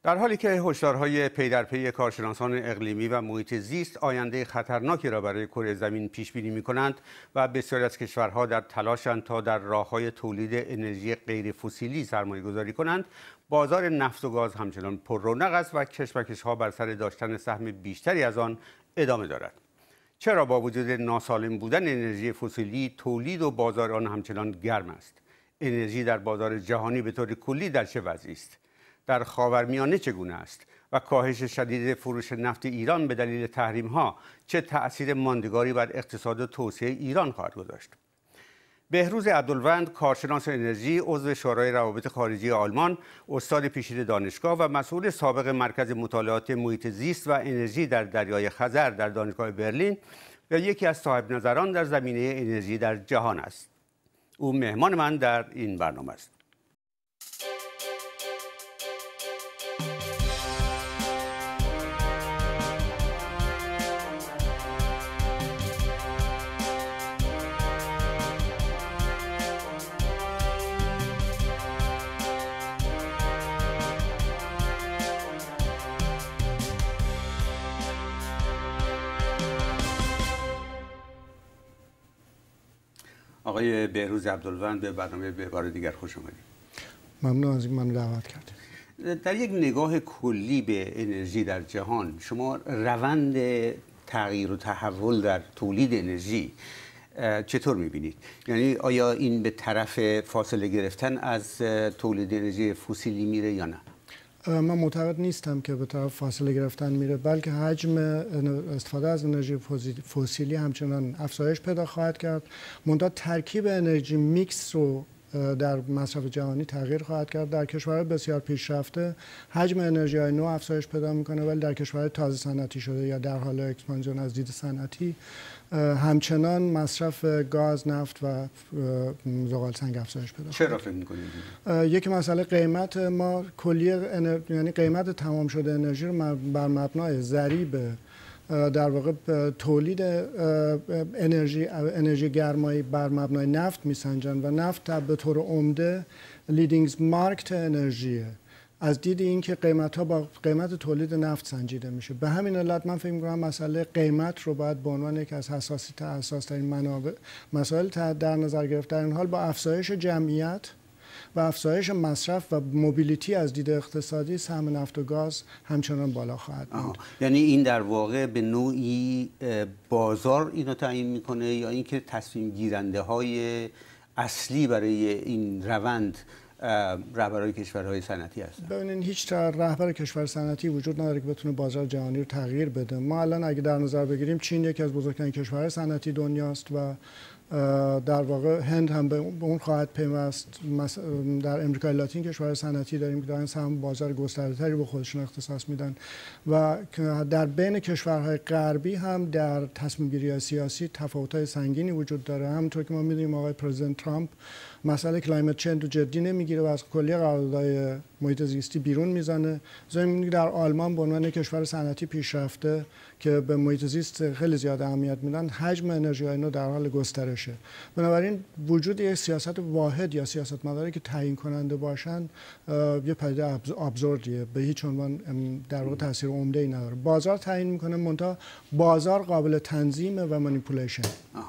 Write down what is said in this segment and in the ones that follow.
در حالی که هشدارهای پی در پی کارشناسان اقلیمی و محیط زیست آینده خطرناکی را برای کره زمین پیش بینی می‌کنند و بسیاری از کشورها در تلاشند تا در راه‌های تولید انرژی غیر فسیلی سرمایه‌گذاری کنند، بازار نفت و گاز همچنان پر رونق است و کشمکش‌ها بر سر داشتن سهم بیشتری از آن ادامه دارد. چرا با وجود ناسالم بودن انرژی فسیلی، تولید و بازار آن همچنان گرم است؟ انرژی در بازار جهانی به طور کلی در چه وضعی است؟ در خاورمیانه چگونه است و کاهش شدید فروش نفت ایران به دلیل تحریم‌ها چه تأثیر ماندگاری بر اقتصاد و توسعه ایران خواهد گذاشت؟ بهروز عبدالوند، کارشناس انرژی، عضو شورای روابط خارجی آلمان، استاد پیشین دانشگاه و مسئول سابق مرکز مطالعات محیط زیست و انرژی در دریای خزر در دانشگاه برلین و یکی از صاحب نظران در زمینه انرژی در جهان است. او مهمان من در این برنامه است. آقای بهروز عبدالوند، به برنامه به بار دیگر خوش آمدید. ممنون از این من دعوت کردید. در یک نگاه کلی به انرژی در جهان، شما روند تغییر و تحول در تولید انرژی چطور می‌بینید؟ یعنی آیا این به طرف فاصله گرفتن از تولید انرژی فسیلی میره یا نه؟ من معتقد نیستم که به طرف فاصله گرفتن میره، بلکه حجم استفاده از انرژی فسیلی همچنان افزایش پیدا خواهد کرد. منتها ترکیب انرژی میکس رو در مصرف جهانی تغییر خواهد کرد. در کشورهای بسیار پیشرفته حجم انرژی های نو افزایش پیدا میکنه، ولی در کشورهای تازه صنعتی شده یا در حال اکسپانژن از دید صنعتی همچنان مصرف گاز، نفت و زغال سنگ افزایش پیدا خواهد. چرا فکر می‌کنید؟ یک مسئله قیمت ما کلی یعنی قیمت تمام شده انرژی رو بر مبنای ضریب در واقع تولید انرژی گرمایی بر مبنای نفت میسنجن و نفت به طور عمده لیدینگ مارکت انرژیه. از دید اینکه قیمت‌ها با قیمت تولید نفت سنجیده میشه. به همین علت من فکر می‌کنم مسئله قیمت رو باید به عنوان یکی از حساس‌ترین مسائل در نظر گرفت. در این حال با افزایش جمعیت و افزایش مصرف و موبیلیتی از دید اقتصادی سهم نفت و گاز همچنان بالا خواهد بود. یعنی این در واقع به نوعی بازار اینو تعیین میکنه یا اینکه تصمیم گیرنده های اصلی برای این روند رهبرای کشورهای صنعتی هستن؟ ببینید، هیچ رهبر کشور صنعتی وجود نداره که بتونه بازار جهانی رو تغییر بده. ما الان اگه در نظر بگیریم چین یکی از بزرگترین کشورهای صنعتی دنیاست و در واقع هند هم به اون خواهد پیوست. در امریکای لاتین کشور صنعتی داریم که دارن سهم بازار گسترده‌تری به خودشون اختصاص میدن و در بین کشورهای غربی هم در تصمیم گیری سیاسی تفاوت‌های سنگینی وجود داره. همونطور که ما می‌دونیم آقای پرزیدنت ترامپ مسئله کلایمت چنج رو جدی نمیگیره و از کلیه قراردادهای محیط زیستی بیرون میزنه. زمین در آلمان به عنوان کشور صنعتی پیشرفته که به محیط زیست خیلی زیاد اهمیت میدن، حجم انرژی‌های نو در حال گسترشه. بنابراین وجود یک سیاست واحد یا سیاستمداری که تعیین کننده باشن یه پدیده ابزوردیه، به هیچ عنوان در واقع تاثیر عمده‌ای نداره. بازار تعیین میکنه، منتها بازار قابل تنظیم و مانیپولیشن.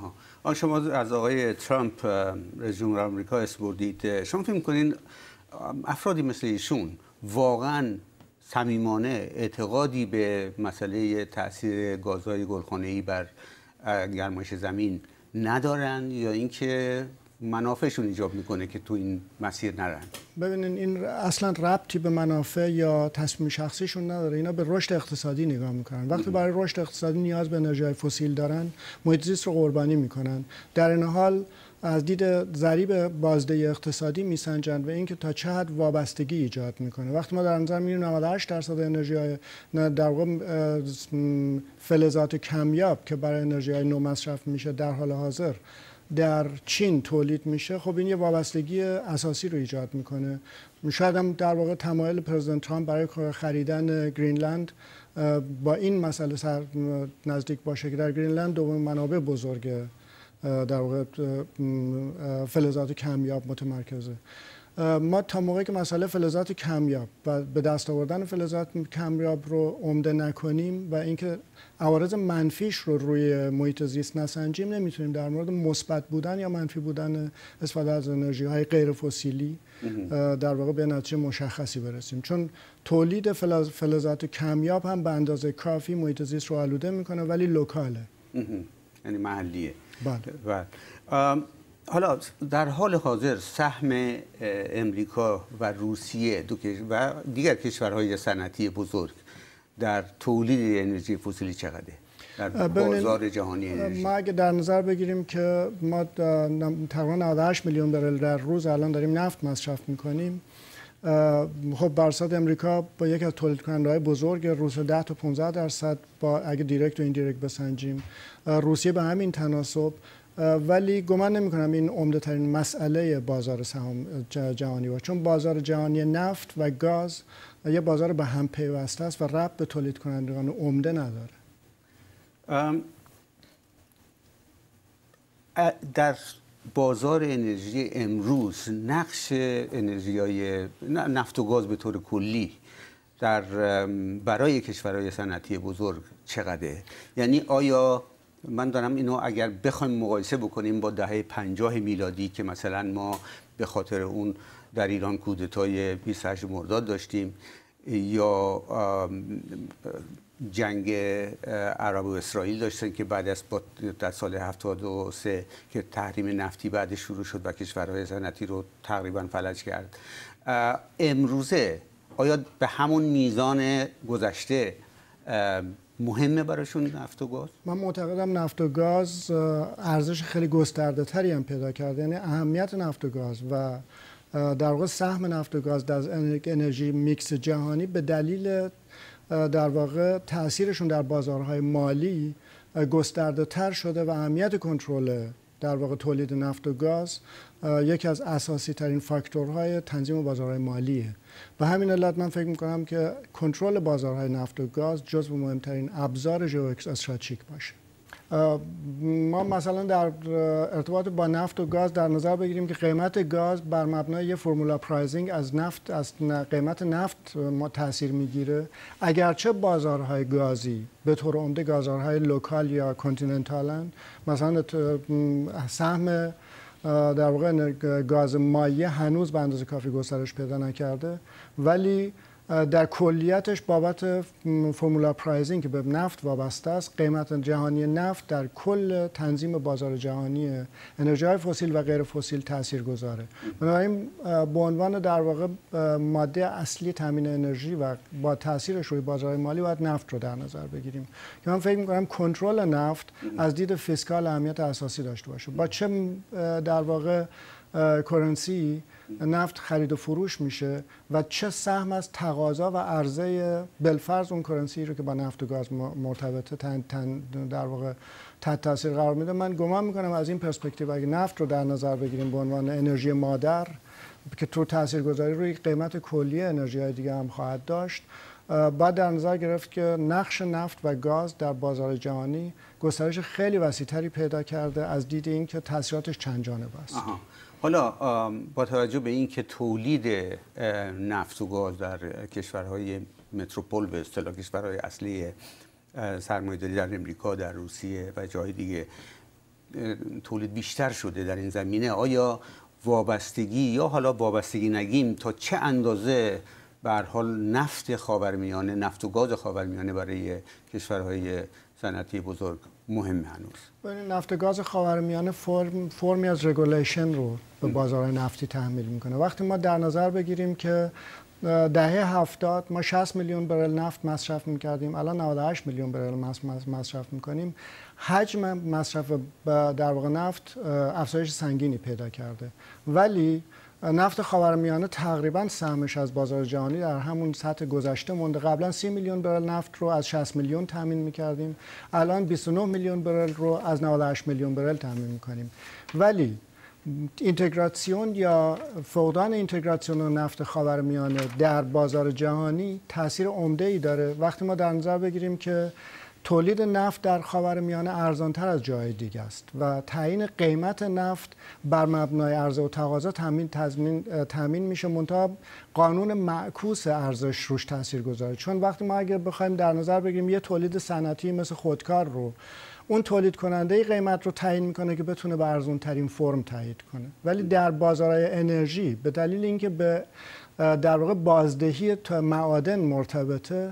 شما از آقای ترامپ رئیس جمهور آمریکا اسپردید. شما فکر می‌کنین افرادی مثل ایشون واقعاً صمیمانه اعتقادی به مسئله تاثیر گازهای گلخانه‌ای بر گرمایش زمین ندارن یا اینکه منافعشون ایجاب میکنه که تو این مسیر نرن؟ ببینین، این اصلا ربطی به منافع یا تصمیم شخصیشون نداره. اینا به رشد اقتصادی نگاه میکنن. وقتی برای رشد اقتصادی نیاز به انرژی فسیل دارن، محیط زیست رو قربانی میکنن. در این حال از دید ضریب بازده اقتصادی میسنجن و اینکه تا چه حد وابستگی ایجاد میکنه. وقتی ما در نظر میگیریم 98% انرژی در واقع فلزات کمیاب که برای انرژی نو مصرف میشه در حال حاضر در چین تولید میشه، خب این یه وابستگی اساسی رو ایجاد میکنه. شاید هم در واقع تمایل پرزیدنت ترامپ برای خریدن گرینلند با این مسئله نزدیک باشه که در گرینلند دومین منابع بزرگ در واقع فلزات کمیاب متمرکزه. ما تا موقعی که مسئله فلزات کمیاب و به دست آوردن فلزات کمیاب رو عمده نکنیم و اینکه عوارض منفیش رو روی محیط زیست نسنجیم، نمیتونیم در مورد مثبت بودن یا منفی بودن استفاده از انرژی های غیر فسیلی در واقع به نتیجه مشخصی برسیم، چون تولید فلزات کمیاب هم به اندازه کافی محیط زیست رو آلوده میکنه ولی لوکاله، یعنی محلیه. بله. حالا در حال حاضر سهم امریکا و روسیه و دیگر کشورهای صنعتی بزرگ در تولید انرژی فسیلی چقدره در بازار جهانی انرژی؟ ما اگه در نظر بگیریم که ما تقریبا 98 میلیون برل در روز الان داریم نفت مصرف میکنیم، خب بر اساس امریکا با یکی از تولید کننده‌های بزرگ، روسیه 10 تا 15% با اگه دایرکت و ایندایرکت بسنجیم، روسیه به همین تناسب، ولی گمان نمی‌کنم این عمده ترین مسئله بازار سهام جهانی باشه، چون بازار جهانی نفت و گاز یه بازار به هم پیوسته است و ربط به تولید کنندگان عمده نداره. در بازار انرژی امروز نقش انرژی‌های نفت و گاز به طور کلی برای کشورهای صنعتی بزرگ چقدره؟ یعنی آیا من دارم اینو اگر بخوایم مقایسه بکنیم با دهه 50 میلادی که مثلا ما به خاطر اون در ایران کودتای 28 مرداد داشتیم یا جنگ عرب و اسرائیل داشتن که بعد از در سال 73 که تحریم نفتی بعد شروع شد و کشورهای صنعتی رو تقریبا فلج کرد، امروزه آیا به همون میزان گذشته مهمه براشون نفت و گاز؟ من معتقدم نفت و گاز ارزش خیلی گسترده تری هم پیدا کرده، یعنی اهمیت نفت و گاز و در واقع سهم نفت و گاز در انرژی میکس جهانی به دلیل در واقع تاثیرشون در بازارهای مالی گسترده تر شده و اهمیت کنترل در واقع تولید نفت و گاز یکی از اساسی ترین فاکتورهای تنظیم بازارهای مالیه. به همین علت من فکر میکنم که کنترل بازارهای نفت و گاز جزو مهمترین ابزار ژئواستراتژیک باشه. ما مثلا در ارتباط با نفت و گاز در نظر بگیریم که قیمت گاز بر مبنای یه فرمولا پرایزینگ از قیمت نفت ما تاثیر میگیره، اگرچه بازارهای گازی به طور عمده بازارهای لوکال یا کانتیننتالن، مثلا سهم در واقع گاز مایع هنوز به اندازه کافی گسترش پیدا نکرده، ولی در کلیتش بابت فرمولا پرایزینگ که به نفت وابسته است، قیمت جهانی نفت در کل تنظیم بازار جهانی انرژی‌های فسیل و غیر فسیل تاثیرگذاره. بنابراین به عنوان در واقع ماده اصلی تامین انرژی و با تاثیرش روی بازار مالی باید نفت رو در نظر بگیریم که من فکر می‌کنم کنترل نفت از دید فیسکال اهمیت اساسی داشته باشه. با چه در واقع کرنسی نفت خرید و فروش میشه و چه سهم از تقاضا و عرضه بالفرض اون کرنسی رو که با نفت و گاز مرتبطه در واقع تحت تاثیر قرار میده. من گمان میکنم از این پرسپکتیو اگه نفت رو در نظر بگیریم به عنوان انرژی مادر که تو تاثیرگذاری روی قیمت کلی انرژی های دیگه هم خواهد داشت، بعد در نظر گرفت که نقش نفت و گاز در بازار جهانی گسترش خیلی وسیع‌تری پیدا کرده از دید اینکه تاثیراتش چند جانبه است. حالا با توجه به اینکه تولید نفت و گاز در کشورهای متروپول به اصطلاح کشورهای اصلی سرمایه‌داری در امریکا، در روسیه و جای دیگه تولید بیشتر شده در این زمینه، آیا وابستگی یا حالا وابستگی نگیم تا چه اندازه به هر حال نفت خاورمیانه، نفت و گاز خاورمیانه برای کشورهای صنعتی بزرگ مهم هنوز؟ نفت و گاز خاورمیانه فرمی از رگولیشن رو به بازار نفتی تحمیل میکنه. وقتی ما در نظر بگیریم که دهه 70 ما 60 میلیون برل نفت مصرف میکردیم، الان 98 میلیون برل مصرف میکنیم، حجم مصرف در واقع نفت افزایش سنگینی پیدا کرده، ولی نفت خاورمیانه تقریبا سهمش از بازار جهانی در همون سطح گذشته مونده. قبلا 30 میلیون برل نفت رو از 60 میلیون تامین میکردیم، الان 29 میلیون برل رو از 98 میلیون برل تامین میکنیم. ولی اینتگراسیون یا فقدان اینتگراسیون نفت خاورمیانه در بازار جهانی تاثیر عمده‌ای داره. وقتی ما در نظر بگیریم که تولید نفت در خاورمیانه ارزانتر از جای دیگه است و تعیین قیمت نفت بر مبنای عرضه و تقاضا تامین میشه، منتها قانون معکوس ارزش روش تاثیر گذاره. چون وقتی ما اگر بخوایم در نظر بگیریم یه تولید صنعتی مثل خودکار رو، اون تولید کننده قیمت رو تعیین میکنه که بتونه به ارزان ترین فرم تایید کنه، ولی در بازارهای انرژی به دلیل اینکه به در واقع بازدهی معادن مرتبطه،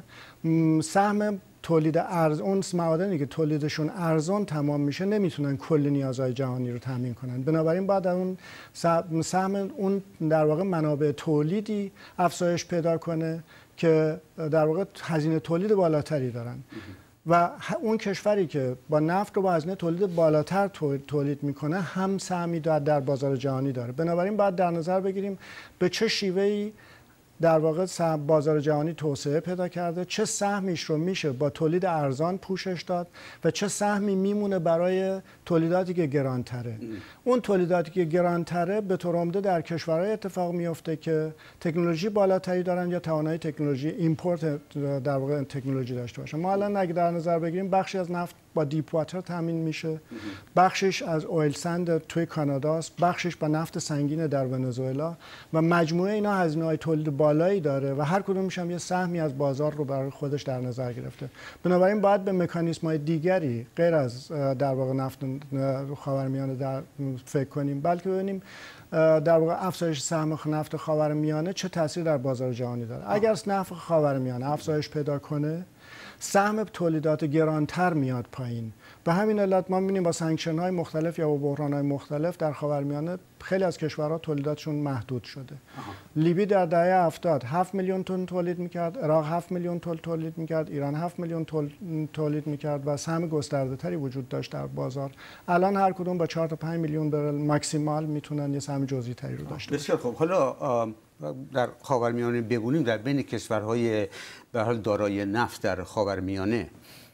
سهم تولید اون معادنی که تولیدشون ارزان تمام میشه نمیتونن کل نیازهای جهانی رو تامین کنن. بنابراین باید اون سهم اون در واقع منابع تولیدی افزایش پیدا کنه که در واقع هزینه تولید بالاتری دارن و اون کشوری که با نفت رو با هزینه تولید بالاتر تولید میکنه هم سهمی در بازار جهانی داره. بنابراین باید در نظر بگیریم به چه شیوهی در واقع بازار جهانی توسعه پیدا کرده، چه سهمیش رو میشه با تولید ارزان پوشش داد و چه سهمی میمونه برای تولیداتی که گرانتره. اون تولیداتی که گرانتره به طور عمده در کشورهای اتفاق میفته که تکنولوژی بالاتری دارن یا توانایی تکنولوژی ایمپورت در واقع تکنولوژی داشته باشن. ما الان اگه در نظر بگیریم بخشی از نفت با دیپ واتر تامین میشه، بخشش از اویل سند توی کاناداست، بخشش با نفت سنگین در ونزوئلا و مجموعه اینا هزینه‌های تولید بالایی داره و هر کدومش هم یه سهمی از بازار رو برای خودش در نظر گرفته. بنابراین باید به مکانیزم‌های دیگری غیر از در واقع نفت خاورمیانه در فکر کنیم، بلکه ببینیم در واقع افزایش سهم نفت خاورمیانه چه تاثیر در بازار جهانی داره. اگر نفت خاورمیانه افزایش پیدا کنه، سهم تولیدات گرانتر میاد پایین. به همین علت ما می‌بینیم با سانکشن های مختلف یا با بحران های مختلف در خاورمیانه خیلی از کشورها تولیداتشون محدود شده. لیبی در دهه 70 7 میلیون تن تولید میکرد، عراق 7 میلیون تن تولید میکرد، ایران 7 میلیون تولید میکرد و سهم گسترده تری وجود داشت در بازار. الان هر کدوم با 4 تا 5 میلیون برل ماکسیمال میتونن یه سهم جزئی تری رو داشته باشن. بسیار خوب. حالا در خاورمیانه بگونیم، در بین کشورهای به حال دارای نفت در خاورمیانه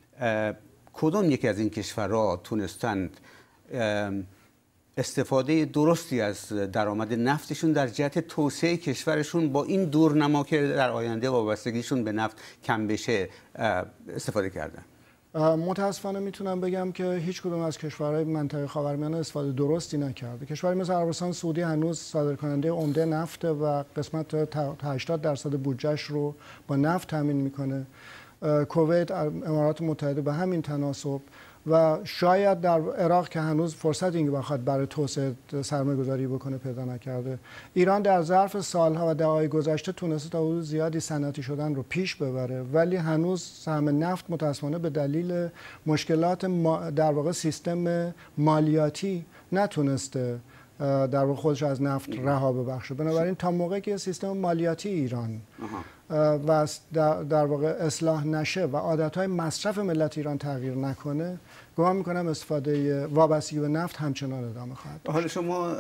کدوم یکی از این کشورها تونستند استفاده درستی از درآمد نفتشون در جهت توسعه کشورشون با این دورنما که در آینده وابستگیشون به نفت کم بشه استفاده کردن؟ متاسفانه میتونم بگم که هیچ کدوم از کشورهای منطقه خاورمیانه استفاده درستی نکرده. کشوری مثل عربستان سعودی هنوز صادرکننده عمده نفت و قسمت تا 80% بودجهش رو با نفت تامین میکنه. کویت، امارات متحده به همین تناسب و شاید در عراق که هنوز فرصت اینکه بخواد برای توسعه سرمایه‌گذاری بکنه پیدا نکرده. ایران در ظرف سالها و دهه‌های گذشته تونسته تا حدود زیادی صنعتی شدن رو پیش ببره، ولی هنوز سهم نفت متأسفانه به دلیل مشکلات در واقع سیستم مالیاتی نتونسته در واقع خودش از نفت رها ببخشه. بنابراین تا موقعی که سیستم مالیاتی ایران و در واقع اصلاح نشه و عادتهای مصرف ملت ایران تغییر نکنه، گمان میکنم استفاده وابستگی به نفت همچنان ادامه خواهد داشت. حالا شما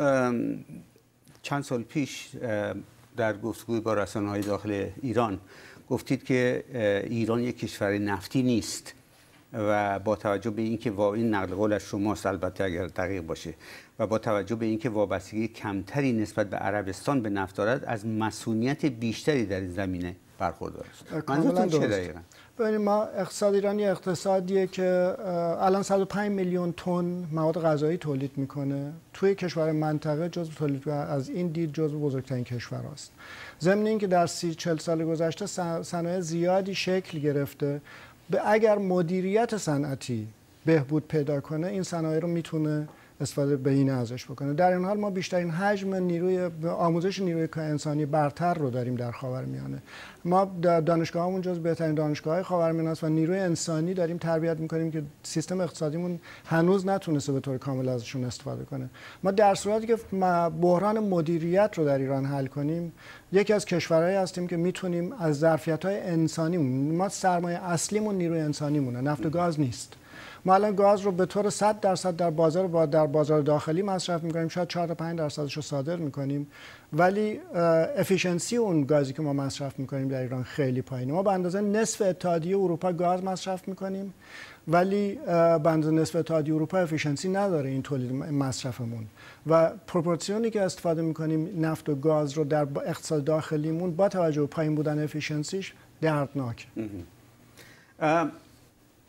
چند سال پیش در گفتگوی با رسانه‌های داخل ایران گفتید که ایران یک کشور نفتی نیست و با توجه به اینکه این نقل قول از شماست، البته اگر دقیق باشه، و با توجه به اینکه وابستگی کمتری نسبت به عربستان به نفت دارد، از مسئولیت بیشتری در این زمینه برخوردار است. منظورتون چه دقیقاً؟ ببینید، ما اقتصاد ایرانی اقتصادیه که الان 105 میلیون تن مواد غذایی تولید میکنه. توی کشور منطقه جزو تولید از این دید جزو بزرگترین کشورهاست. ضمن اینکه در 30-40 سال گذشته صنایع زیادی شکل گرفته. اگر مدیریت صنعتی بهبود پیدا کنه، این صنایع رو میتونه استفاده بهینه ازش بکنه. در این حال ما بیشترین حجم آموزش نیروی انسانی برتر رو داریم در خاورمیانه. ما دانشگاهمون جز بهترین دانشگاه‌های خاورمیانه است و نیروی انسانی داریم تربیت می‌کنیم که سیستم اقتصادیمون هنوز نتونسته به طور کامل ازشون استفاده کنه. ما در صورتی که بحران مدیریت رو در ایران حل کنیم، یکی از کشورهایی هستیم که میتونیم از ظرفیت‌های انسانیمون، ما سرمایه اصلیمون نیروی انسانیمونه، نفت و گاز نیست. ما الان گاز رو به طور 100% در بازار داخلی مصرف می‌کنیم، شاید 4 تا 5% رو صادر می‌کنیم، ولی افیشنسی اون گازی که ما مصرف می‌کنیم در ایران خیلی پایینه. ما به اندازه نصف اتحادیه اروپا گاز مصرف می‌کنیم، ولی به اندازه نصف اتحادیه اروپا افیشنسی نداره این تولید مصرفمون و پروپورسیونی که استفاده می‌کنیم نفت و گاز رو در اقتصاد داخلیمون با توجه به پایین بودن افیشنسیش دردناک.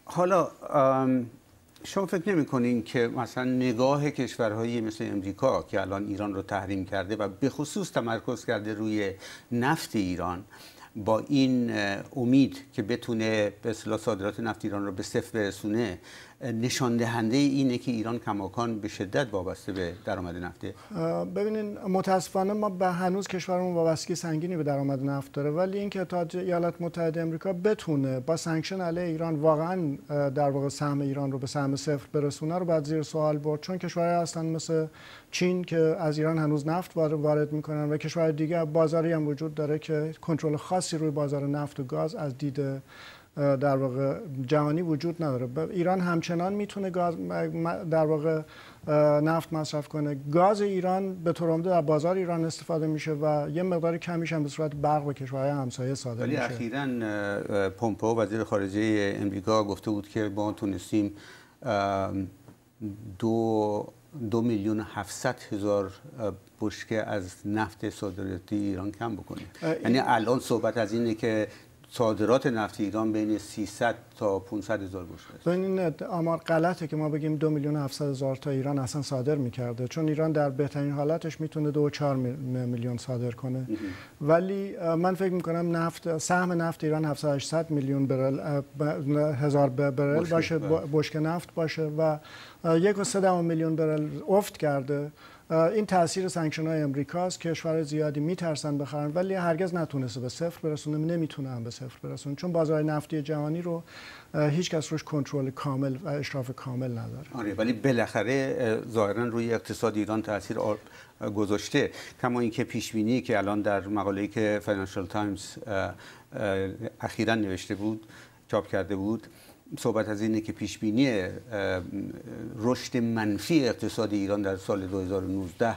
حالا شما فکر نمی‌کنین که مثلا نگاه کشورهایی مثل امریکا که الان ایران رو تحریم کرده و به خصوص تمرکز کرده روی نفت ایران، با این امید که بتونه به اصطلاح صادرات نفت ایران رو به صفر برسونه، نشان دهنده اینه که ایران کماکان به شدت وابسته به درآمد نفته؟ ببینین متاسفانه ما به هنوز کشورمون وابستگی سنگینی به درآمد نفت داره، ولی اینکه تا ایالات متحده آمریکا بتونه با سانکشن علیه ایران واقعا در واقع سهم ایران رو به سهم صفر برسونه رو بعد زیر سوال برد، چون کشورهای هستن مثل چین که از ایران هنوز نفت وارد میکنن و کشورهای دیگه بازاری هم وجود داره که کنترل خاصی روی بازار نفت و گاز از دید در واقع جهانی وجود نداره. ایران همچنان میتونه گاز در واقع نفت مصرف کنه. گاز ایران به طور عمده در بازار ایران استفاده میشه و یه مقدار کمیش هم به صورت برق به کشورهای همسایه صادر میشه. ولی اخیراً پومپئو وزیر خارجه امریکا گفته بود که ما تونستیم 2,700,000 بشکه از نفت صادراتی ایران کم بکنیم. یعنی الان صحبت از اینه که صادرات نفت ایران بین 300 تا 500,000 بشکه است. این آمار غلطه که ما بگیم 2,700,000 تا ایران اصلا صادر میکرده، چون ایران در بهترین حالتش میتونه 2.4 میلیون صادر کنه. ولی من فکر میکنم نفت، سهم نفت ایران 700 میلیون برل، هزار برل باشه، بشکه نفت باشه و 1.3 میلیون برل افت کرده. این تاثیر سانکشن های امریکاست. کشور زیادی میترسن بخرن ولی هرگز نتونسته به صفر برسونه، نمیتونه هم به صفر برسونه، چون بازار نفتی جهانی رو هیچ کس روش کنترل کامل و اشراف کامل نداره. آره، ولی بالاخره ظاهرا روی اقتصاد ایران تاثیر گذاشته. کما اینکه پیش بینی که الان در مقاله‌ای که فاینانشال تایمز اخیراً نوشته بود، چاپ کرده بود، صحبت از اینه که پیش بینی رشد منفی اقتصاد ایران در سال 2019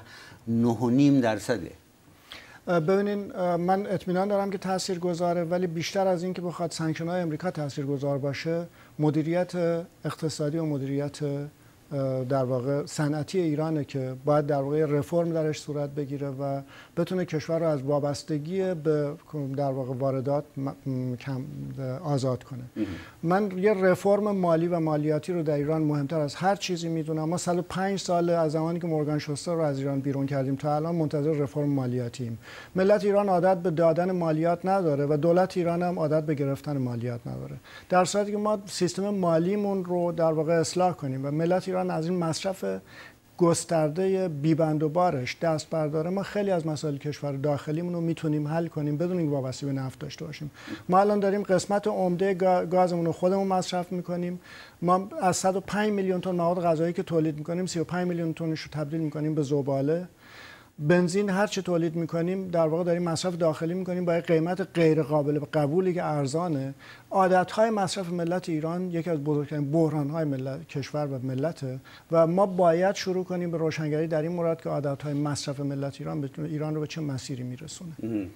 9.5%. ببینین من اطمینان دارم که تاثیرگذاره، ولی بیشتر از این که بخواد سانکشن های امریکا تاثیرگذار باشه، مدیریت اقتصادی و مدیریت در واقع صنعتی ایرانه که باید در واقع رفرم درش صورت بگیره و بتونه کشور رو از وابستگی به در واقع واردات کم آزاد کنه. من یه رفرم مالی و مالیاتی رو در ایران مهمتر از هر چیزی میدونم. ما 105 سال از زمانی که مورگان شوستر رو از ایران بیرون کردیم تا الان منتظر رفرم مالیاتیم. ملت ایران عادت به دادن مالیات نداره و دولت ایران هم عادت به گرفتن مالیات نداره. در صورتی که ما سیستم مالیمون رو در واقع اصلاح کنیم و ملت ایران از این مصرف گسترده بی‌بند و بارش دست برداره، ما خیلی از مسائل کشور داخلیمون رو میتونیم حل کنیم بدون اینکه وابسته به نفت داشته باشیم. ما الان داریم قسمت عمده گازمون رو خودمون مصرف میکنیم. ما از 105 میلیون تن مواد غذایی که تولید میکنیم 35 میلیون تنش رو تبدیل میکنیم به زباله. بنزین هر چه تولید میکنیم در واقع داریم مصرف داخلی میکنیم با قیمت غیر قابل قبولی که ارزانه. عادتهای مصرف ملت ایران یکی از بزرگترین بحرانهای کشور و ملته و ما باید شروع کنیم به روشنگری در این مورد که عادتهای مصرف ملت ایران رو به چه مسیری میرسونه.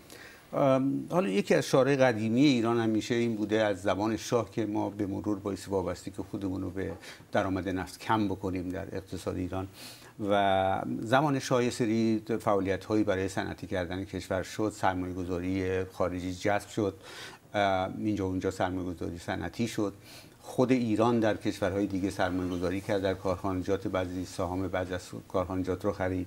حالا یکی از شعارهای قدیمی ایران همیشه این بوده از زمان شاه که ما به مرور باعث وابستگی خودمون رو به درآمد نفت کم بکنیم در اقتصاد ایران. و زمان شاه یه سری فعالیت‌هایی برای صنعتی کردن کشور شد، سرمایه‌گذاری خارجی جذب شد، اینجا اونجا سرمایه‌گذاری صنعتی شد. خود ایران در کشورهای دیگه سرمایه‌گذاری کرد، در کارخانجات بعضی سهام بعضی از کارخانجات رو خرید،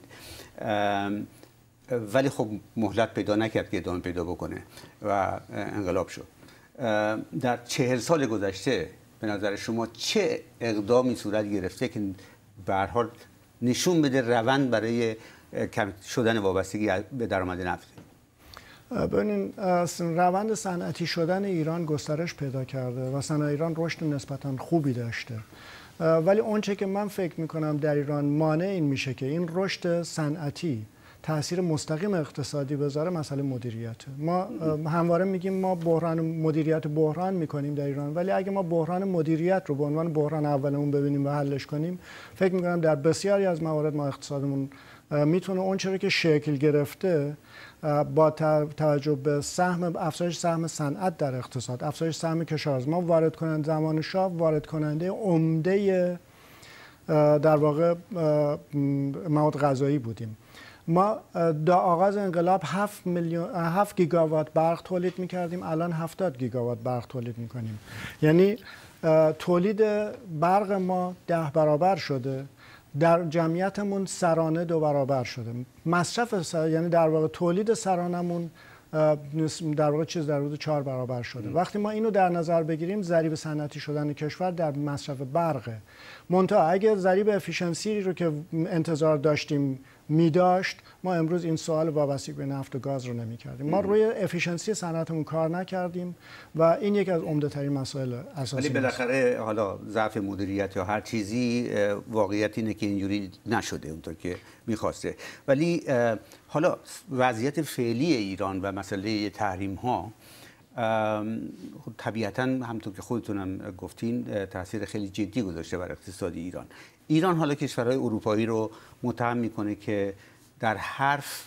ولی خب مهلت پیدا نکرد که ادامه پیدا بکنه و انقلاب شد. در 40 سال گذشته به نظر شما چه اقدامی صورت گرفته که به هر حال نشون بده روند برای کم شدن وابستگی به درآمد نفت؟ ببینید روند صنعتی شدن ایران گسترش پیدا کرده و صنایع ایران رشد نسبتاً خوبی داشته، ولی اونچه که من فکر میکنم در ایران مانع این میشه که این رشد صنعتی تاثیر مستقیم اقتصادی بذاره مسئله مدیریته. ما همواره میگیم ما مدیریت بحران میکنیم در ایران، ولی اگه ما بحران مدیریت رو به عنوان بحران اولمون ببینیم و حلش کنیم، فکر میکنم در بسیاری از موارد ما اقتصادمون میتونه اون چیزی که شکل گرفته با توجه به افزایش سهم صنعت در اقتصاد، افزایش سهم کشاورزی، ما وارد کننده زمان شاه وارد کننده عمده در واقع مواد غذایی بودیم. ما در آغاز انقلاب 7 گیگاوات برق تولید می‌کردیم، الان 70 گیگاوات برق تولید می‌کنیم. یعنی تولید برق ما 10 برابر شده، در جمعیتمون سرانه 2 برابر شده. مصرف یعنی در واقع تولید سرانمون در واقع در حدود 4 برابر شده. وقتی ما اینو در نظر بگیریم، ضریب صنعتی شدن کشور در مصرف برقه. منتها اگه ضریب افیشنسی رو که انتظار داشتیم می‌داشت، ما امروز این سوال وابسته به نفت و گاز رو نمی‌کردیم. ما روی افیشنسی صنعتمون کار نکردیم و این یکی از عمده‌ترین مسائل اساسی. ولی بالاخره حالا ضعف مدیریت یا هر چیزی، واقعیت اینه که اینجوری نشده اونطور که می‌خواسته. ولی حالا وضعیت فعلی ایران و مسئله تحریم‌ها طبیعتاً همونطور که خودتونم گفتین تاثیر خیلی جدی گذاشته بر اقتصاد ایران. ایران حالا کشورهای اروپایی رو متهم میکنه که در حرف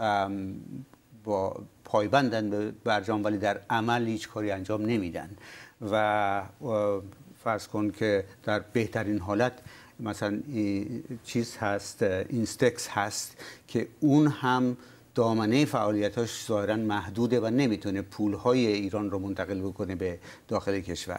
با پایبندن به برجام ولی در عمل هیچ کاری انجام نمیدن و فرض کن که در بهترین حالت مثلا چیز هست، اینستکس هست که اون هم دامنه فعالیتاش ظاهراً محدوده و نمیتونه پولهای ایران رو منتقل بکنه به داخل کشور.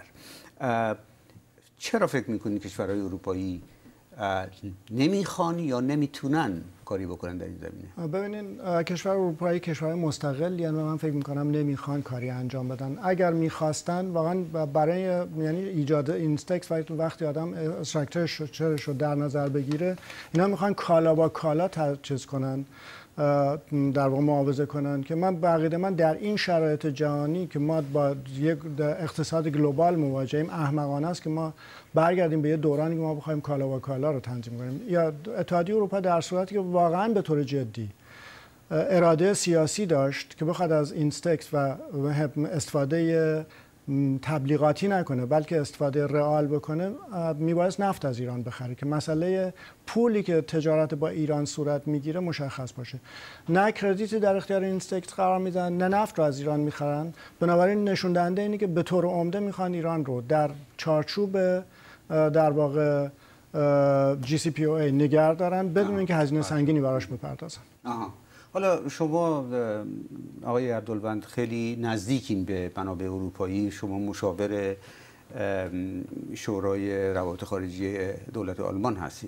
چرا فکر میکنید کشورهای اروپایی نمیخوان یا نمیتونن کاری بکنن در این زمینه؟ ببینین، کشور اروپایی کشورهای مستقل، یعنی من فکر میکنم نمیخوان کاری انجام بدن. اگر میخواستن واقعا برای یعنی ایجاد اینستکس وقتی آدم استراکچرش رو در نظر بگیره، اینا میخوان کالا با کالا چیز کنن، در واقع معاوضه کنن که من بقیده من در این شرایط جهانی که ما با یک اقتصاد گلوبال مواجهیم، احمقانه است که ما برگردیم به یه دورانی که ما بخوایم کالا با کالا رو تنظیم کنیم. یا اتحادیه اروپا در صورتی که واقعا به طور جدی اراده سیاسی داشت که بخواد از اینستکس و استفاده تبلیغاتی نکنه بلکه استفاده رئال بکنه، میبایست نفت از ایران بخره که مسئله پولی که تجارت با ایران صورت میگیره مشخص باشه. نه کردیتی در اختیار اینستکس قرار میدن، نه نفت رو از ایران میخرن. بنابراین نشون دهنده اینه که به طور عمده میخوان ایران رو در چارچوب در واقع GCPOA نگه دارن بدون اینکه هزینه سنگینی براش بپردازن. حالا شما آقای عبدالوند خیلی نزدیکین به منابع اروپایی، شما مشاور شورای روابط خارجی دولت آلمان هستید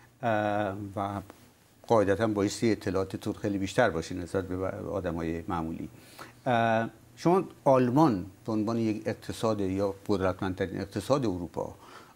و قاعدتاً بایستی اطلاعاتتون خیلی بیشتر باشه نسبت به آدمای معمولی. شما آلمان به عنوان یک اقتصاد یا قدرتمندترین اقتصاد اروپا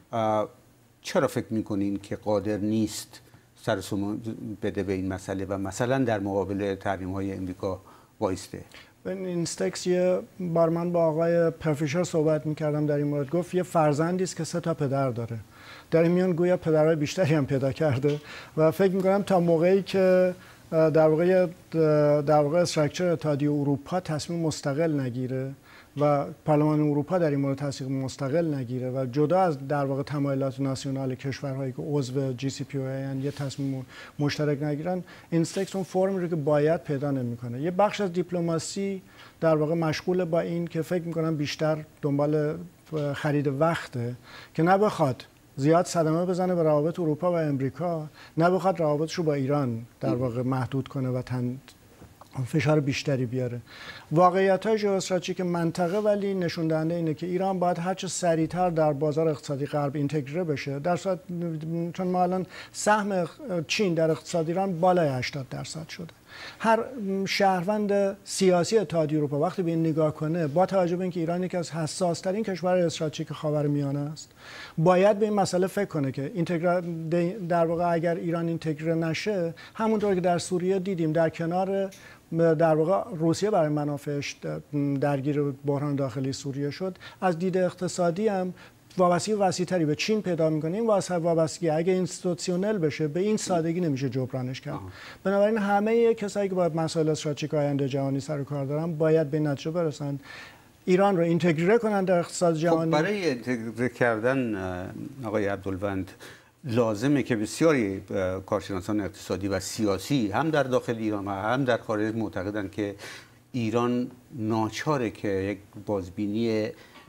چرا فکر میکنین که قادر نیست سرسوم بده به این مسئله و مثلا در مقابل تحریم‌های امریکا وایسته؟ اینستکس یه بار من با آقای پرفیشر صحبت میکردم در این مورد، گفت یه فرزندی است که 3 تا پدر داره. در این میان گویا پدرهای بیشتری هم پیدا کرده و فکر میکنم تا موقعی که در واقع استراکچر اتحادیه اروپا تصمیم مستقل نگیره و پارلمان اروپا در این مورد تصمیم مستقل نگیره و جدا از در واقع تمایلات ناسیونال کشورهایی که عضو GCPOA یعنی یه تصمیم مشترک نگیرن، اینستکس اون فرمی رو که باید پیدا نمیکنه. یه بخش از دیپلماسی در واقع مشغول با این که فکر میکنم بیشتر دنبال خرید وقته که نه بخواد زیاد صدمه بزنه به روابط اروپا و امریکا، نه بخواد روابطش رو با ایران در واقع محدود کنه و فشار بیشتری بیاره. واقعیت‌های ژئواستراتژیک منطقه ولی نشون دهنده اینه که ایران باید هرچه سریعتر در بازار اقتصادی غرب اینتگره بشه. در صورت چون ما الان سهم چین در اقتصاد ایران بالای 80% شده. هر شهروند سیاسی اتحادیه اروپا وقتی به این نگاه کنه، با توجه به اینکه ایران یکی از حساس‌ترین کشورهای استراتژیک خاورمیانه است، باید به این مسئله فکر کنه که در واقع اگر ایران اینتگره نشه، همونطور که در سوریه دیدیم در کنار در واقع روسیه برای منافعش درگیر بحران داخلی سوریه شد، از دید اقتصادی هم وابستگی وسیع‌تری به چین پیدا می‌کنه. این وابستگی اگه اینستیتوشنال بشه به این سادگی نمیشه جبرانش کرد. بنابراین همه کسایی که با مسائل استراتژیک آینده جهانی سر و کار دارن باید به نتیجه برسن ایران رو اینتگره کنن در اقتصاد جهانی. برای اینتگره کردن آقای عبدالوند لازمه که بسیاری کارشناسان اقتصادی و سیاسی هم در داخل ایران و هم در خارج معتقدند که ایران ناچاره که یک بازبینی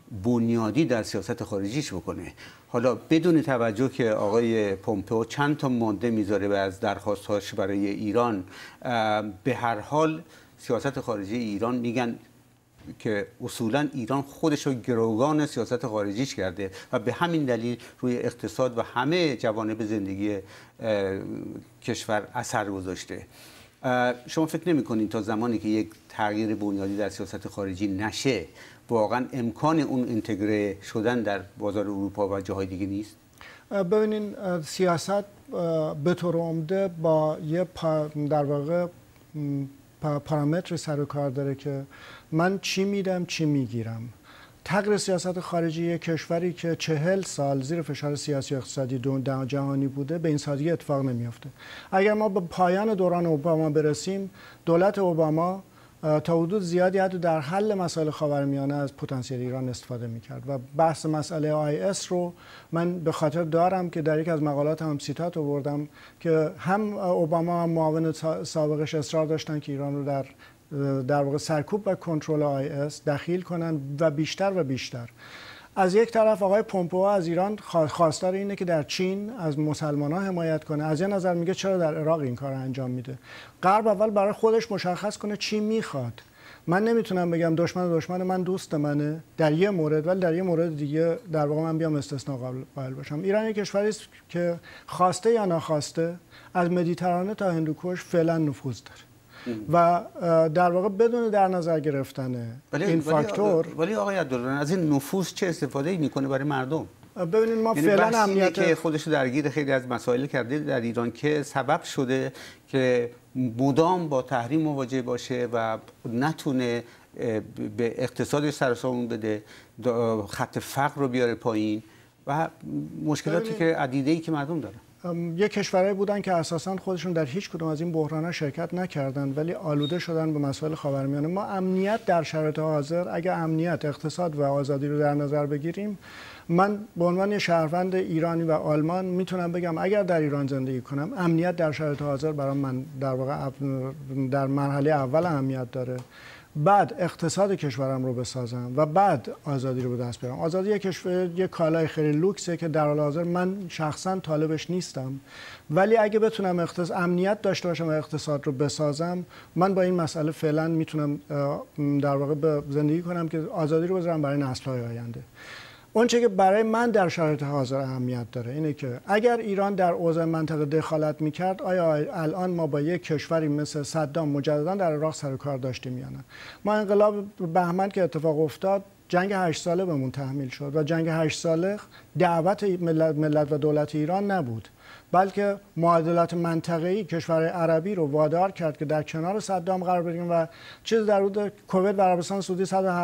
بنیادی در سیاست خارجیش بکنه. حالا بدون توجه که آقای پومپئو چند تا ماده میذاره و از درخواست‌هاش برای ایران، به هر حال سیاست خارجی ایران میگن که اصولا ایران خودش رو گروگان سیاست خارجیش کرده و به همین دلیل روی اقتصاد و همه جوانب زندگی کشور اثر گذاشته. شما فکر نمی‌کنید تا زمانی که یک تغییر بنیادی در سیاست خارجی نشه واقعا امکان اون اینتگره شدن در بازار اروپا و جاهای دیگه نیست؟ ببینین سیاست به طور عمده با یه در واقع پارامتر سر و کار داره که من چی میدم چی میگیرم. تغییر سیاست خارجی کشوری که 40 سال زیر فشار سیاسی و اقتصادی جهانی بوده به این سادگی اتفاق نمیافته. اگر ما به پایان دوران اوباما برسیم، دولت اوباما تا حدود زیادی حتی در حل مسائل خاورمیانه از پتانسیل ایران استفاده میکرد و بحث مسئله IS رو من به خاطر دارم که در یک از مقالات هم سیتات آوردم که هم اوباما هم معاون سابقش اصرار داشتن که ایران رو در واقع سرکوب و کنترل IS دخیل کنن و بیشتر. از یک طرف آقای پومپئو از ایران خواستار اینه که در چین از مسلمان‌ها حمایت کنه. از یه نظر میگه چرا در عراق این کار انجام میده؟ غرب اول برای خودش مشخص کنه چی میخواد. من نمیتونم بگم دشمن من دوست منه در یه مورد، ولی در یه مورد دیگه در واقع من بیام استثناء قائل باشم. ایران یک کشوری است که خواسته یا ناخواسته از مدیترانه تا هندوکش فعلا نفوذ داره و در واقع بدون در نظر گرفتن این فاکتور. ولی آقای عبدالله از این نفوذ چه استفاده‌ای میکنه برای مردم؟ ببینید ما فعلا امنیت که خودش درگیر خیلی از مسائل کرده در ایران که سبب شده که مدام با تحریم مواجه باشه و نتونه به اقتصادش سر و سامون بده، خط فقر رو بیاره پایین و مشکلاتی که عدیده‌ای که مردم دارن. یک کشورهایی بودن که اساساً خودشون در هیچ کدوم از این بحران‌ها شرکت نکردن ولی آلوده شدن به مسائل خاورمیانه. ما امنیت در شرایط حاضر، اگر امنیت، اقتصاد و آزادی رو در نظر بگیریم، من به عنوان شهروند ایرانی و آلمان میتونم بگم اگر در ایران زندگی کنم، امنیت در شرایط حاضر برای من در واقع در مرحله اول اهمیت داره. بعد اقتصاد کشورم رو بسازم و بعد آزادی رو به دست بیارم. آزادی یک کشور یک کالای خیلی لوکسه که در حال حاضر من شخصا طالبش نیستم، ولی اگه بتونم امنیت داشته باشم و اقتصاد رو بسازم، من با این مسئله فعلا میتونم در واقع زندگی کنم که آزادی رو بذارم برای نسل‌های آینده. اونچه که برای من در شرایط حاضر اهمیت داره اینه که اگر ایران در اوضاع منطقه دخالت میکرد، آیا الان ما با یک کشوری مثل صدام مجددا در عراق سر و کار داشتیم یا نه؟ ما انقلاب بهمن که اتفاق افتاد، جنگ 8 ساله بهمون تحمیل شد و جنگ 8 ساله دعوت ملت و دولت ایران نبود، بلکه معادلات منطقه‌ای کشور عربی رو وادار کرد که در کنار صدام قرار بگیریم و چیز در حدود کویت و عربستان سعودی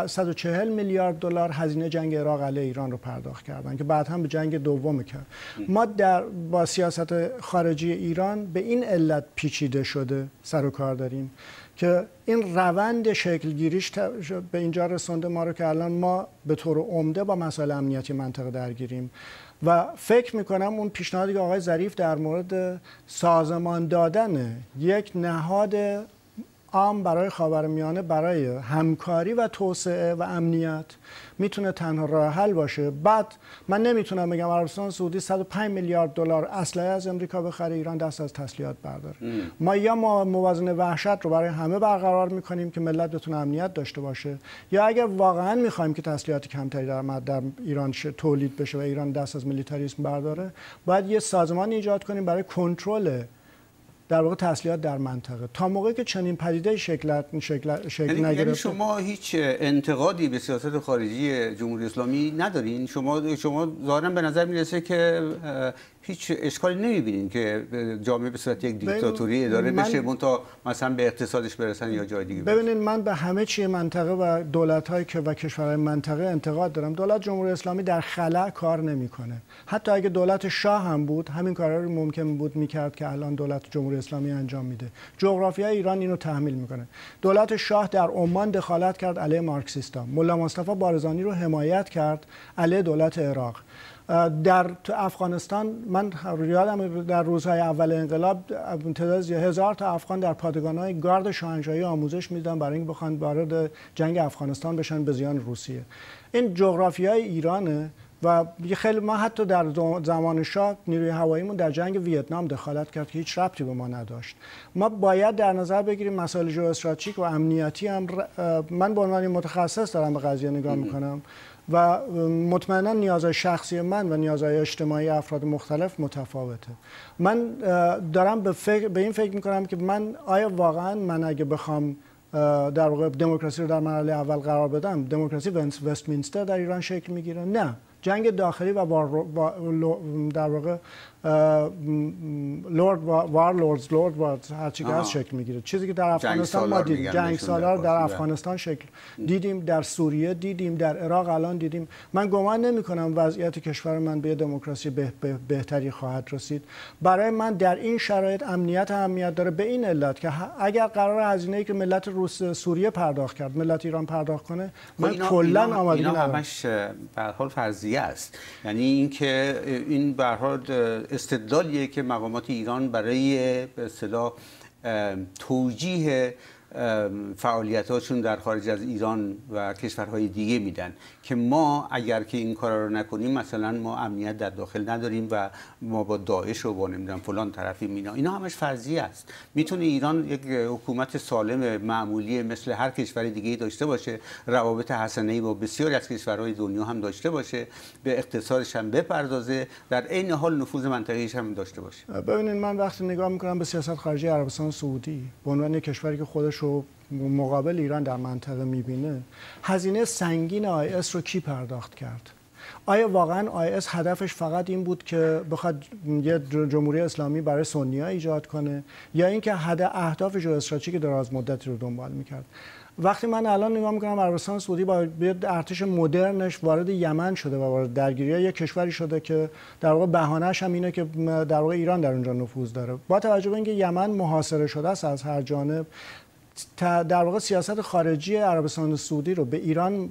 140 میلیارد دلار هزینه جنگ عراق علیه ایران رو پرداخت کردن که بعد هم به جنگ دوم کرد. ما با سیاست خارجی ایران به این علت پیچیده شده سر و کار داریم که این روند شکلگیریش به اینجا رسونده ما رو که الان ما به طور عمده با مسائل امنیتی منطقه درگیریم و فکر میکنم اون پیشنهادی که آقای ظریف در مورد سازمان دادن یک نهاد عام برای خاورمیانه برای همکاری و توسعه و امنیت میتونه تنها راه حل باشه. بعد من نمیتونم بگم عربستان سعودی 105 میلیارد دلار اسلحه از امریکا بخره، ایران دست از تسلیحات برداره. ما یا موازنه وحشت رو برای همه برقرار میکنیم که ملت بتونه امنیت داشته باشه، یا اگر واقعا میخوایم که تسلیحات کمتری در ایران تولید بشه و ایران دست از میلیتاریسم برداره، باید یه سازمان ایجاد کنیم برای کنترل در واقع تسلیحات در منطقه تا موقعی که چنین پدیده شکل نگرفته. یعنی شما هیچ انتقادی به سیاست خارجی جمهوری اسلامی ندارین؟ شما ظاهرا به نظر میرسه که هیچ اشکالی نمیبینین که جامعه به صورت یک دیکتاتوری اداره بشه تا مثلا به اقتصادش برسن یا جای دیگه برسن؟ ببینید من به همه چی منطقه و دولت‌هایی که و کشورهای منطقه انتقاد دارم. دولت جمهوری اسلامی در خلا کار نمیکنه. حتی اگه دولت شاه هم بود، همین کارا رو ممکن بود میکرد که الان دولت جمهوری اسلامی انجام میده. جغرافیای ایران اینو تحمیل میکنه. دولت شاه در عمان دخالت کرد علیه مارکسیستا. ملا مصطفی بارزانی رو حمایت کرد علیه دولت عراق. تو افغانستان من یادم در روزهای اول انقلاب تعداد 1000 تا افغان در پادگان‌های گارد شاهنشاهی آموزش میدن برای اینکه بخوان وارد جنگ افغانستان بشن به زیان روسیه. این جغرافیای ایرانه و خیلی ما حتی در زمان شاه نیروی هواییمون در جنگ ویتنام دخالت کرد که هیچ ربطی به ما نداشت. ما باید در نظر بگیریم مسائل ژئواستراتژیک و امنیتی هم. من به عنوان متخصص دارم به قضیه نگاه میکنم و مطمئنا نیازهای شخصی من و نیازهای اجتماعی افراد مختلف متفاوته. من دارم به این فکر میکنم که آیا واقعا من اگه بخوام در واقع دموکراسی رو در مرحله اول قرار بدم، دموکراسی وستمینستر در ایران شکل میگیره؟ نه، جنگ داخلی و در واقع لورد هر چی که هست شکل میگیره. چیزی که در افغانستان ما دیدیم، جنگ سالار در افغانستان شکل دیدیم، در سوریه دیدیم، در عراق الان دیدیم. من گمان نمی کنم وضعیت کشور من به دموکراسی بهتری خواهد رسید. برای من در این شرایط اهمیت داره به این علت که اگر قرار هزینه‌ای که ملت سوریه پرداخت کرد ملت ایران پرداخت کنه، من کلا آمادگی ندارم. اینا همش به هر حال فرضیه است. یعنی اینکه این به هر حال استدلالیه که مقامات ایران برای به اصطلاح توجیه فعالیتاشون در خارج از ایران و کشورهای دیگه میدن که ما اگر که این کارا رو نکنیم مثلا ما امنیت در داخل نداریم و ما با داعش و با نمیدونم فلان طرفیم. اینا همش فرضیه است. میتونه ایران یک حکومت سالم معمولی مثل هر کشور دیگه داشته باشه، روابط حسنه‌ای با بسیاری از کشورهای دنیا هم داشته باشه، به اقتصادش هم بپردازه، در عین حال نفوذ منطقه‌ایش هم داشته باشه. ببینید من وقتی نگاه میکنم به سیاست خارجی عربستان سعودی به عنوان یک کشوری که خودش رو مقابل ایران در منطقه میبینه، هزینه سنگین IS رو کی پرداخت کرد؟ آیا واقعا IS هدفش فقط این بود که بخواد یه جمهوری اسلامی برای سنی‌ها ایجاد کنه یا اینکه اهداف ژئواستراتژیک دراز مدتی رو دنبال میکرد؟ وقتی من الان نگاه میکنم عربستان سعودی با ارتش مدرنش وارد یمن شده و وارد درگیری یک کشوری شده که در واقع بهانه‌اش هم اینه که در واقع ایران در اونجا نفوذ داره. با توجه به اینکه یمن محاصره شده است از هر جانب، در واقع سیاست خارجی عربستان سعودی رو به ایران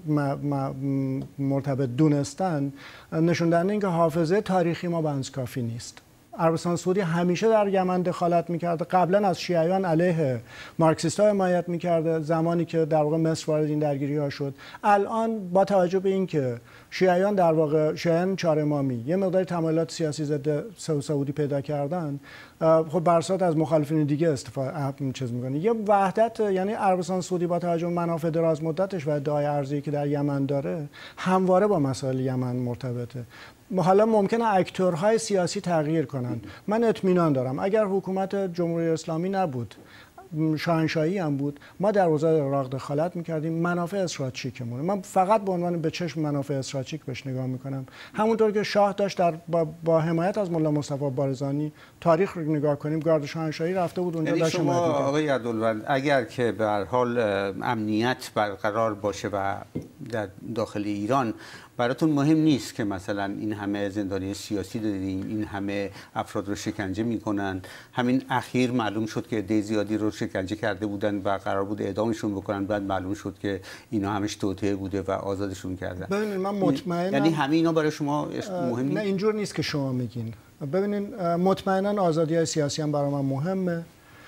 مرتبط دونستن نشون دهنده اینکه حافظه تاریخی ما بنز کافی نیست. عربستان سعودی همیشه در یمن دخالت میکرده، قبلا از شیعیان علیه مارکسیست‌ها حمایت میکرده زمانی که در واقع مصر وارد این درگیری‌ها شد. الان با توجه به اینکه شیعیان در واقع شیعیان چهار امامی یه مقدار تمایلات سیاسی ضد سعودی پیدا کردن، خب برصد از مخالفین دیگه استفاده میکنه. یه وحدت، یعنی عربستان سعودی با توجه به منافع دراز مدتش و ادعای ارزی که در یمن داره همواره با مسائل یمن مرتبطه. حالا ممکنه اکتورهای سیاسی تغییر کنن. من اطمینان دارم اگر حکومت جمهوری اسلامی نبود، شاهنشاهی هم بود، ما در اوضاع عراق دخالت میکردیم. منافع استراتژیکمونه. من فقط به عنوان به چشم منافع استراتژیک بهش نگاه میکنم. همونطور که شاه داشت با حمایت از ملا مصطفی بارزانی، تاریخ رو نگاه کنیم، گارد شاهنشاهی رفته بود اونجا داشت شما آقای عبدالوند اگر که به هر حال امنیت برقرار باشه و در داخل ایران، براتون مهم نیست که مثلا این همه زندانی سیاسی داریم، این همه افراد رو شکنجه میکنن؟ همین اخیر معلوم شد که عده زیادی رو شکنجه کرده بودن و قرار بود اعدامشون بکنن، بعد معلوم شد که اینا همش توطئه بوده و آزادشون کردن. ببینید من مطمئنم، یعنی همه اینا برای شما مهم نیست؟ نه اینجور نیست که شما میگین. ببینید مطمئنا آزادی‌های سیاسی هم برای من مهمه،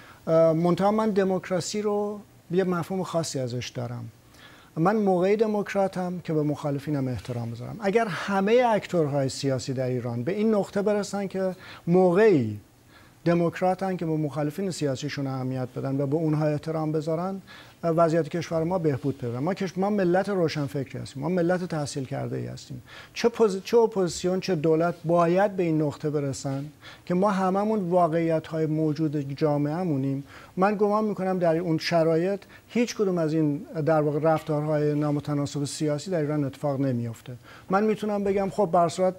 منتها من دموکراسی رو یه مفهوم خاصی ازش دارم. من موقعی دموکراتم که به مخالفینم احترام بذارم. اگر همه اکتورهای سیاسی در ایران به این نقطه برسن که موقعی دموکراتن که به مخالفین سیاسیشون اهمیت بدن و به اونها احترام بذارن، وضعیت کشور ما بهبود پیدا. ما ملت روشنفکری هستیم، ما ملت تحصیل کرده ای هستیم. چه اپوزیسیون چه دولت باید به این نقطه برسن که ما هممون واقعیت‌های موجود جامعه‌مونیم. من گمان میکنم در اون شرایط هیچ کدوم از این در واقع رفتارهای نامتناسب سیاسی در ایران اتفاق نمیفته. من میتونم بگم خب بر صورت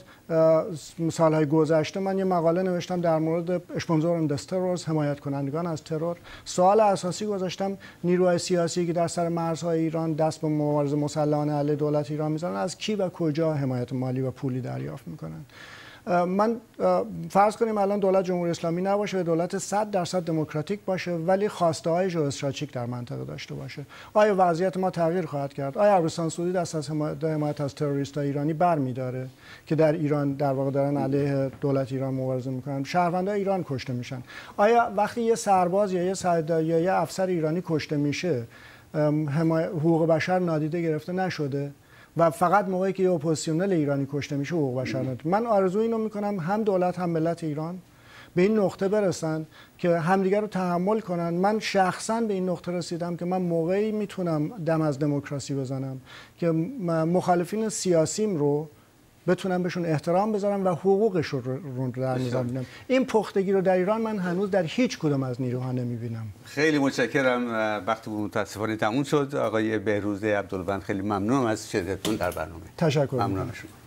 سالهای گذشته من یه مقاله نوشتم در مورد اسپانسور ترور، حمایت کنندگان از ترور. سوال اساسی گذاشتم نیروهای سیاسی که در سر مرزهای ایران دست به مبارزه مسلحانه علیه دولت ایران میزنن از کی و کجا حمایت مالی و پولی دریافت میکنن. من فرض کنیم الان دولت جمهوری اسلامی نباشه و دولت 100% دموکراتیک باشه ولی خواسته های ژئواستراتژیک در منطقه داشته باشه، آیا وضعیت ما تغییر خواهد کرد؟ آیا عربستان سعودی دست از حمایت از تروریست‌های ایرانی برمی‌داره که در ایران در واقع دارن علیه دولت ایران مبارزه میکنن، شهروندان ایران کشته میشن؟ آیا وقتی یه سرباز یا یه افسر ایرانی کشته میشه حقوق بشر نادیده گرفته نشده و فقط موقعی که یه اپوزیسیونل ایرانی کشته میشه حقوق بشر نادیده؟ من آرزوی اینو میکنم هم دولت هم ملت ایران به این نقطه برسن که همدیگر رو تحمل کنن. من شخصا به این نقطه رسیدم که من موقعی میتونم دم از دموکراسی بزنم که مخالفین سیاسیم رو بتونم بهشون احترام بذارم و حقوقش رو در نظر بگیرم. این پختگی رو در ایران من هنوز در هیچ کدوم از نیروها نمیبینم. خیلی متشکرم. وقتمون متاسفانه تموم شد. آقای بهروز عبدالوند خیلی ممنونم از شرکتتون در برنامه. تشکر. ممنونم شما.